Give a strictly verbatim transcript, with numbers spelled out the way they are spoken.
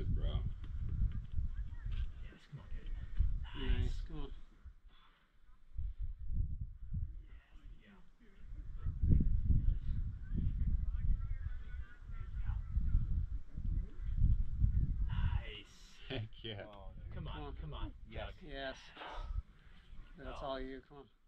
Good, bro. Yes, come on. Nice. Come on. Nice. Heck yeah. Come on, come on. Yes. Yes. That's Oh. all you. Come on.